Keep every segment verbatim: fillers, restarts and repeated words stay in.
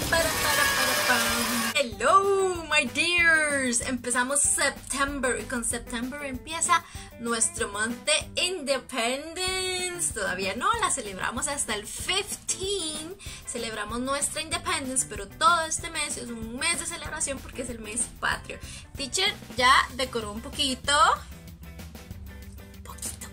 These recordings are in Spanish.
para, para, para, para. Hello, my dears. Empezamos September y con September empieza nuestro month de Independence. Todavía no, la celebramos hasta el quince. Celebramos nuestra Independence, pero todo este mes es un mes de celebración porque es el mes patrio. Teacher ya decoró un poquito. Poquito.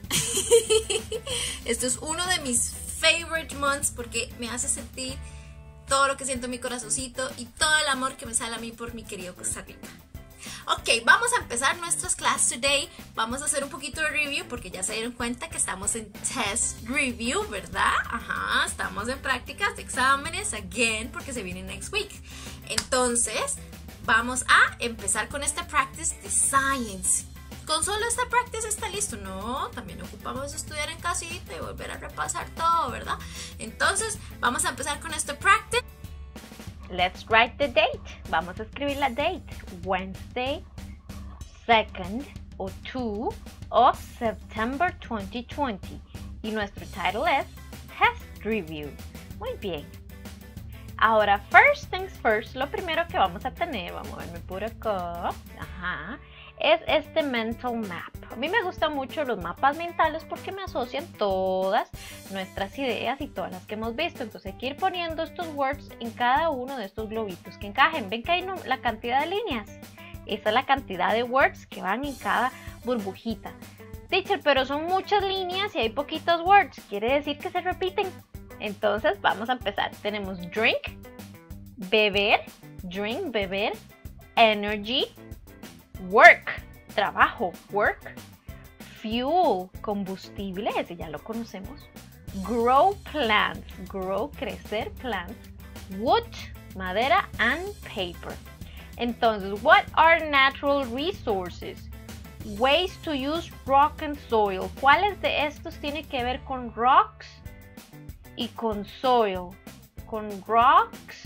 Esto es uno de mis favorite months porque me hace sentir todo lo que siento en mi corazoncito y todo el amor que me sale a mí por mi querido Costa Rica. Ok, vamos a empezar nuestras clases today. Vamos a hacer un poquito de review porque ya se dieron cuenta que estamos en test review, ¿verdad? Ajá, estamos en prácticas de exámenes again porque se viene next week. Entonces, vamos a empezar con esta practice de science. Con solo esta practice está listo, no, también ocupamos estudiar en casita y volver a repasar todo, ¿verdad? Entonces, vamos a empezar con esta practice. Let's write the date. Vamos a escribir la date. Wednesday, second o two of September twenty twenty. Y nuestro title es Test Review. Muy bien. Ahora, first things first, lo primero que vamos a tener, vamos a verme por acá, ajá, es este mental map. A mí me gustan mucho los mapas mentales porque me asocian todas nuestras ideas y todas las que hemos visto. Entonces hay que ir poniendo estos words en cada uno de estos globitos que encajen. ¿Ven que hay no, la cantidad de líneas? Esa es la cantidad de words que van en cada burbujita. Teacher, pero son muchas líneas y hay poquitos words. Quiere decir que se repiten. Entonces vamos a empezar. Tenemos drink, beber, drink, beber, energy, work, trabajo, work, fuel, combustible, ese ya lo conocemos, grow plants, grow, crecer, plants, wood, madera, and paper. Entonces, what are natural resources? Ways to use rock and soil. ¿Cuáles de estos tiene que ver con rocks y con soil? Con rocks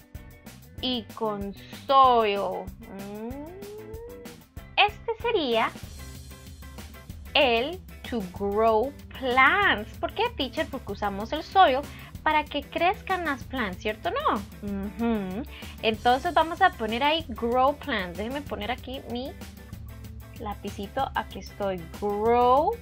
y con soil. Mm. Este sería el to grow plants. ¿Por qué, teacher? Porque usamos el soil para que crezcan las plantas, ¿cierto o no? Uh-huh. Entonces vamos a poner ahí grow plants. Déjenme poner aquí mi lapicito. Aquí estoy. Grow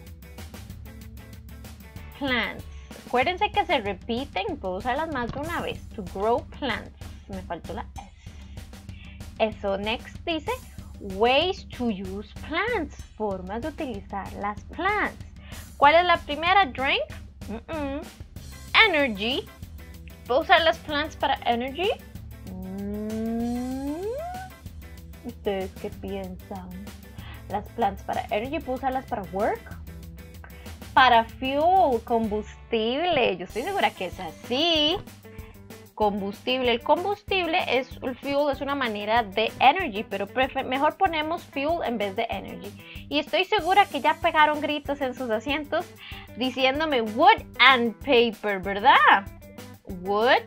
plants. Acuérdense que se repiten. Puedo usarlas más de una vez. To grow plants. Me faltó la S. Eso, next dice ways to use plants, formas de utilizar las plants. ¿Cuál es la primera? Drink, Mm-mm. Energy. ¿Puedo usar las plants para energy? Mm. ¿Ustedes qué piensan? Las plants para energy, ¿puedo usarlas para work? Para fuel, combustible. Yo estoy segura que es así. Combustible. El combustible es el fuel, es una manera de energy, pero mejor ponemos fuel en vez de energy. Y estoy segura que ya pegaron gritos en sus asientos diciéndome wood and paper, ¿verdad? Wood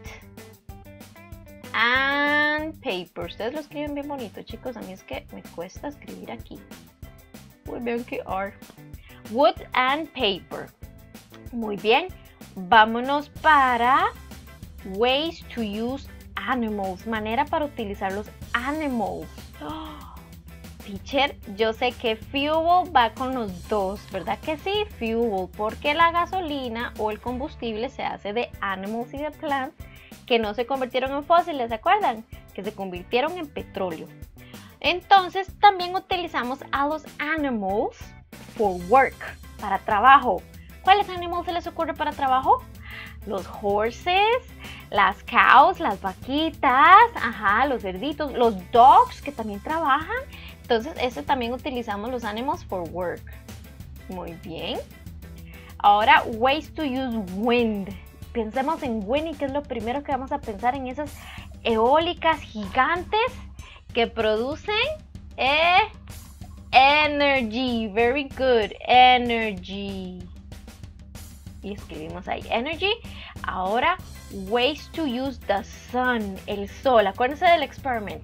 and paper. Ustedes lo escriben bien bonito, chicos. A mí es que me cuesta escribir aquí. Muy bien que are. Wood and paper. Muy bien. Vámonos para ways to use animals, manera para utilizar los animals. Oh, teacher, yo sé que fuel va con los dos, ¿verdad que sí? Fuel, porque la gasolina o el combustible se hace de animals y de plants que no se convirtieron en fósiles, ¿se acuerdan? Que se convirtieron en petróleo. Entonces también utilizamos a los animals for work, para trabajo. ¿Cuáles animals se les ocurre para trabajo? Los horses, las cows, las vaquitas, ajá, los cerditos, los dogs que también trabajan. Entonces, este también utilizamos los animals for work. Muy bien. Ahora, ways to use wind. Pensemos en wind y qué es lo primero que vamos a pensar en esas eólicas gigantes que producen eh, energy. Very good, energy. Y escribimos ahí energy. Ahora, ways to use the sun, el sol. Acuérdense del experiment.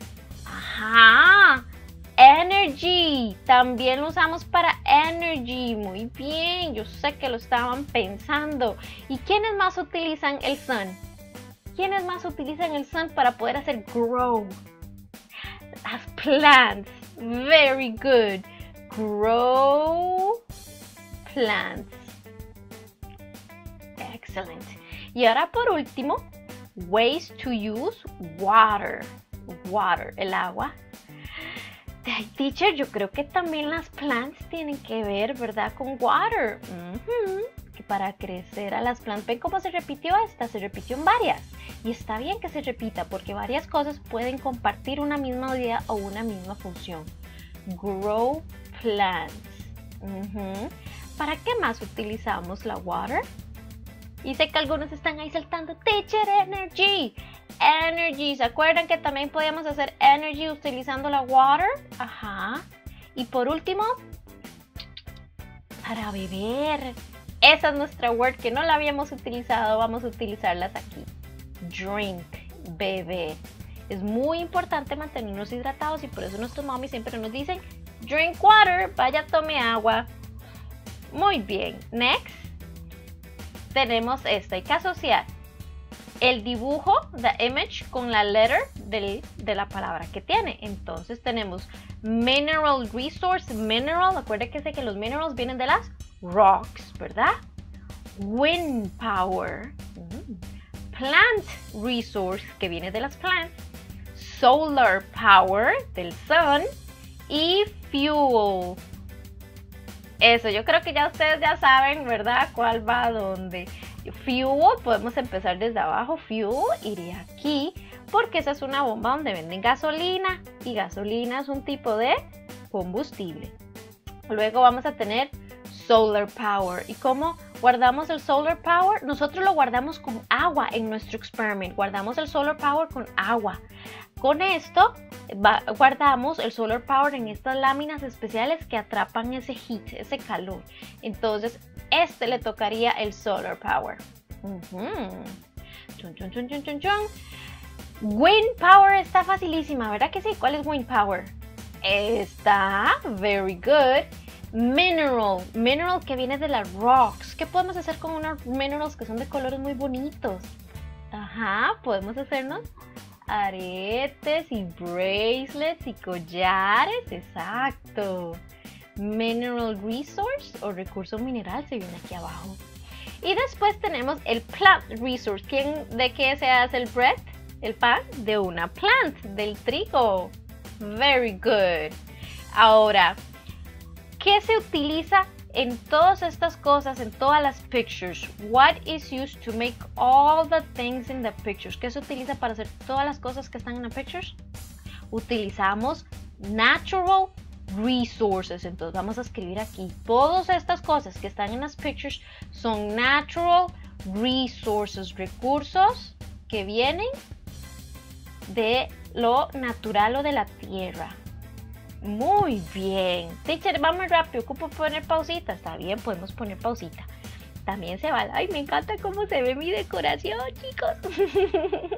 Ajá, energy. También lo usamos para energy. Muy bien, yo sé que lo estaban pensando. ¿Y quiénes más utilizan el sun? ¿quiénes más utilizan el sun para poder hacer grow? Las plants. Very good. Grow plants. Excellent. Y ahora por último, ways to use water. Water, el agua. Ay, teacher, yo creo que también las plants tienen que ver, ¿verdad? Con water. Uh-huh. Que para crecer a las plantas, ¿ven cómo se repitió esta? Se repitió en varias. Y está bien que se repita porque varias cosas pueden compartir una misma idea o una misma función. Grow plants. Uh-huh. ¿Para qué más utilizamos la water? Y sé que algunos están ahí saltando. Teacher, energy. Energy. ¿Se acuerdan que también podíamos hacer energy utilizando la water? Ajá. Y por último, para beber. Esa es nuestra word que no la habíamos utilizado. Vamos a utilizarlas aquí. Drink. Beber. Es muy importante mantenernos hidratados y por eso nuestros mami siempre nos dicen drink water. Vaya, tome agua. Muy bien. Next. Tenemos esta. Hay que asociar el dibujo, the image, con la letter del, de la palabra que tiene. Entonces tenemos mineral resource, mineral, acuérdense que sé que los minerals vienen de las rocks, ¿verdad? Wind power, plant resource, que viene de las plants, solar power, del sun, y fuel. Eso, yo creo que ya ustedes ya saben, ¿verdad? ¿Cuál va a dónde? Fuel, podemos empezar desde abajo. Fuel iría aquí porque esa es una bomba donde venden gasolina y gasolina es un tipo de combustible. Luego vamos a tener solar power. ¿Y cómo guardamos el solar power? Nosotros lo guardamos con agua en nuestro experiment. Guardamos el solar power con agua. Con esto va, guardamos el solar power en estas láminas especiales que atrapan ese heat, ese calor. Entonces, este le tocaría el solar power. Uh-huh. Chun, chun, chun, chun, chun, chun. Wind power está facilísima, ¿verdad que sí? ¿Cuál es wind power? Está, very good. Mineral, mineral que viene de las rocks. ¿Qué podemos hacer con unos minerals que son de colores muy bonitos? Ajá, podemos hacernos aretes y bracelets y collares, exacto. Mineral resource o recurso mineral se viene aquí abajo. Y después tenemos el plant resource. ¿Quién, ¿De qué se hace el bread? El pan de una plant, del trigo. Very good. Ahora, ¿qué se utiliza en todas estas cosas, en todas las pictures? What is used to make all the things in the pictures? ¿Qué se utiliza para hacer todas las cosas que están en las pictures? Utilizamos natural resources. Entonces vamos a escribir aquí. Todas estas cosas que están en las pictures son natural resources, recursos que vienen de lo natural o de la tierra. Muy bien. Teacher, vamos rápido. ¿Ocupo poner pausita? Está bien, podemos poner pausita. También se va. Ay, me encanta cómo se ve mi decoración, chicos.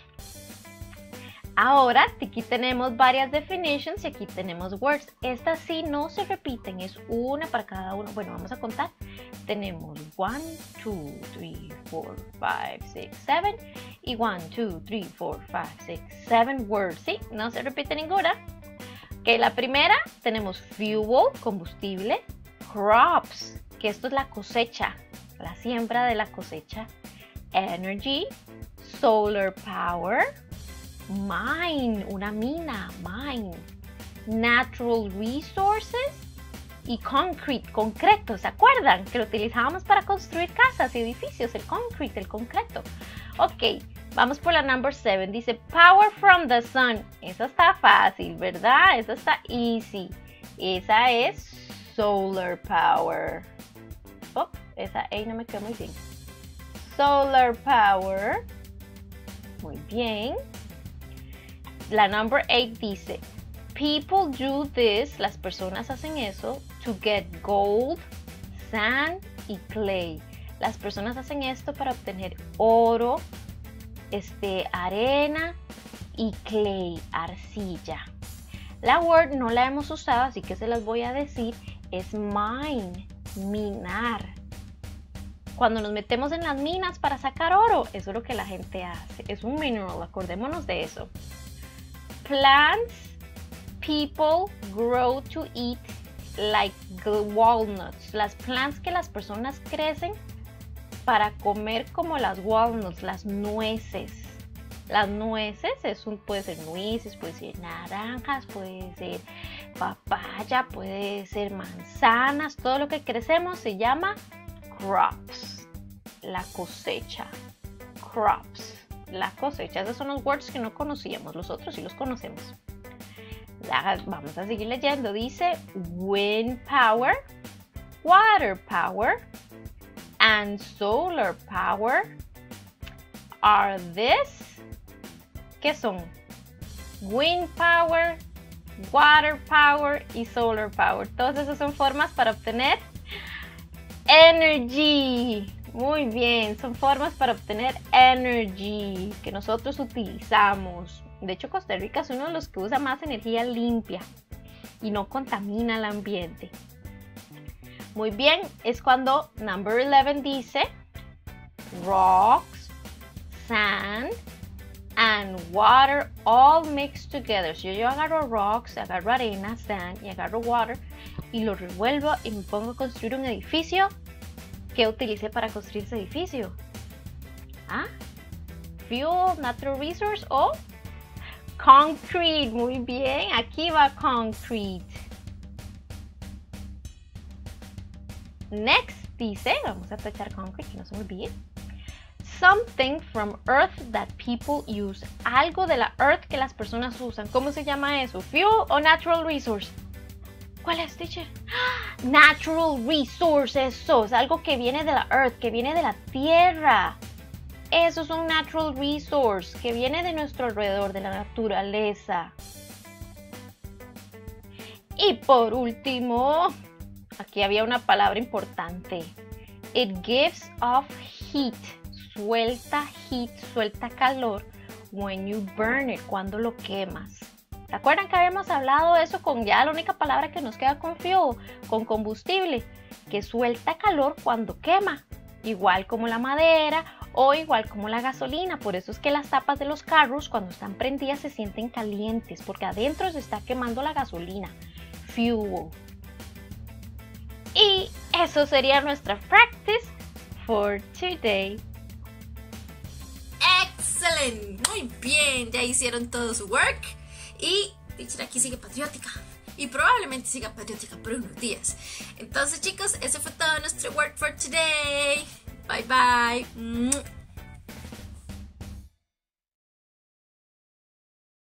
Ahora, aquí tenemos varias definitions y aquí tenemos words. Estas sí no se repiten, es una para cada uno. Bueno, vamos a contar. Tenemos one, two, three, four, five, six, seven y one, two, three, four, five, six, seven words. Sí, no se repite ninguna. Ok, la primera tenemos fuel, combustible, crops, que esto es la cosecha, la siembra de la cosecha, energy, solar power, mine, una mina, mine, natural resources y concrete, concreto. ¿Se acuerdan que lo utilizábamos para construir casas y edificios? El concrete, el concreto. Ok, vamos por la number seven. Dice power from the sun. Esa está fácil, ¿verdad? Esa está easy. Esa es solar power. Oh, esa A no me quedó muy bien. Solar power. Muy bien. La number eight dice people do this, las personas hacen eso, to get gold, sand y clay. Las personas hacen esto para obtener oro, este, arena y clay, arcilla. La word no la hemos usado, así que se las voy a decir. Es mine, minar. Cuando nos metemos en las minas para sacar oro, eso es lo que la gente hace. Es un mineral, acordémonos de eso. Plants people grow to eat like walnuts. Las plants que las personas crecen para comer como las walnuts, las nueces. Las nueces, es un, puede ser nueces, puede ser naranjas, puede ser papaya, puede ser manzanas. Todo lo que crecemos se llama crops. La cosecha. Crops. La cosecha. Esos son los words que no conocíamos. Los otros sí los conocemos. Ya, vamos a seguir leyendo. Dice wind power, water power, and solar power are this. ¿Qué son? Wind power, water power y solar power. Todas esas son formas para obtener energy. Muy bien, son formas para obtener energy que nosotros utilizamos. De hecho, Costa Rica es uno de los que usa más energía limpia y no contamina el ambiente. Muy bien, es cuando number eleven dice rocks, sand and water all mixed together. Si yo, yo agarro rocks, agarro arena, sand y agarro water y lo revuelvo y me pongo a construir un edificio, ¿qué utilicé para construir ese edificio? ¿Ah? Fuel, natural resource o concrete. Muy bien, aquí va concrete. Next dice, vamos a tachar concrete que no se me olvide. Something from earth that people use. Algo de la earth que las personas usan. ¿Cómo se llama eso? ¿Fuel o natural resource? ¿Cuál es, teacher? Natural resource, eso es algo que viene de la earth, que viene de la tierra. Eso es un natural resource que viene de nuestro alrededor, de la naturaleza. Y por último, aquí había una palabra importante. It gives off heat. Suelta heat, suelta calor when you burn it, cuando lo quemas. ¿Se acuerdan que habíamos hablado de eso con ya la única palabra que nos queda con fuel, con combustible? Que suelta calor cuando quema, igual como la madera o igual como la gasolina. Por eso es que las tapas de los carros cuando están prendidas se sienten calientes, porque adentro se está quemando la gasolina. Fuel. Y eso sería nuestra practice for today. Excelente, muy bien, ya hicieron todo su work y teacher aquí sigue patriótica y probablemente siga patriótica por unos días. Entonces chicos, ese fue todo nuestro work for today. Bye bye.